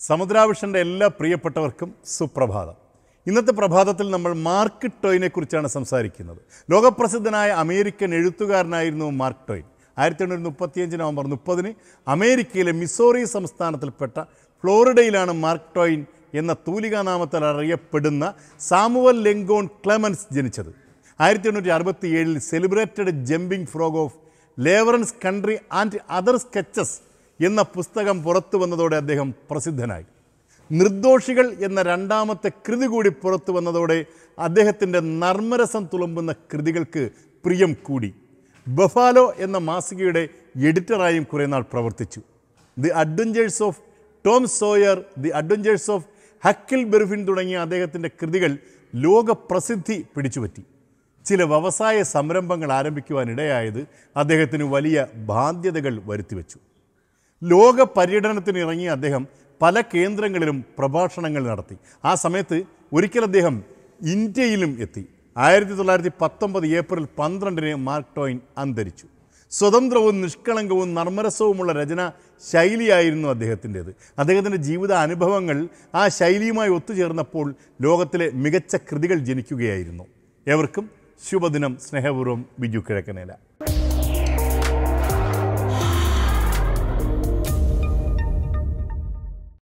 Samudra Vision എല്ലാ പ്രിയപ്പെട്ടവർക്കും സുപ്രഭാതം. ഇന്നത്തെ പ്രഭാതത്തിൽ നമ്മൾ മാർക്ക് ട്വൈനെ കുറിച്ചാണ് സംസാരിക്കുന്നത്. ലോകപ്രസിദ്ധനായ അമേരിക്കൻ എഴുത്തുകാരനായിരുന്നു മാർക്ക് ട്വൈൻ. 1835 നവംബർ 30 അമേരിക്കയിലെ മിസോറി സംസ്ഥാനത്തിൽപ്പെട്ട ഫ്ലോറിഡയിലാണ് മാർക്ക് ട്വൈൻ എന്ന തൂലികാനാമത്തിൽ അറിയപ്പെടുന്ന സാമുവൽ ലെങ്കോൺ ക്ലെമൻസ് ജനിച്ചത്. 1867 സെലിബ്രേറ്റഡ് ജമ്പിംഗ് ഫ്രോഗ് ഓഫ് ലേവറൻസ് കൺട്രി ആൻഡ് അതർ സ്കെച്ചസ് എന്ന പുസ്തകം പുറത്തു വന്നതോടെ അദ്ദേഹം പ്രസിദ്ധനായി. നിർദോഷികൾ എന്ന രണ്ടാമത്തെ കൃതി കൂടി പുറത്തു വന്നതോടെ അദ്ദേഹത്തിൻ്റെ നർമ്മരസം തുളുമ്പുന്ന കൃതികൾക്ക് പ്രിയം കൂടി. ബഫാലോ എന്ന മാസികയുടെ എഡിറ്ററായും കുറേ നാൾ പ്രവർത്തിച്ചു. The adventures of Tom Sawyer, the adventures of Huckleberry Finn തുടങ്ങിയ അദ്ദേഹത്തിൻ്റെ കൃതികൾ ലോകപ്രസിദ്ധി പിടിച്ചുപറ്റി. ചില വ്യവസായ സംരംഭങ്ങൾ ആരംഭിക്കുവാനിടയായത് അദ്ദേഹത്തിന് വലിയ ബാധ്യതകൾ വരുത്തിവെച്ചു. ലോക പര്യടനത്തിന് ഇറങ്ങിയ അദ്ദേഹം പല കേന്ദ്രങ്ങളിലും പ്രഭാഷണങ്ങൾ നടത്തി. ആ സമയത്ത് ഒരിക്കൽ അദ്ദേഹം ഇന്ത്യയിലും എത്തി. 1919 ഏപ്രിൽ 12 മാർക്ക് ട്വൈൻ അന്തരിച്ചു. സ്വതന്ത്രവും നിഷ്കളങ്കവും നർമ്മരസവുമുള്ള രചന ശൈലിയായിരുന്നു അദ്ദേഹത്തിൻ്റേത്. അദ്ദേഹത്തിൻ്റെ ജീവിത അനുഭവങ്ങൾ ആ ശൈലിയുമായി ഒത്തുചേർന്നപ്പോൾ ലോകത്തിലെ മികച്ച കൃതികൾ ജനിക്കുകയായിരുന്നു. ഏവർക്കും ശുഭദിനം. സ്നേഹപൂർവ്വം ബിജു കിഴക്കനേല.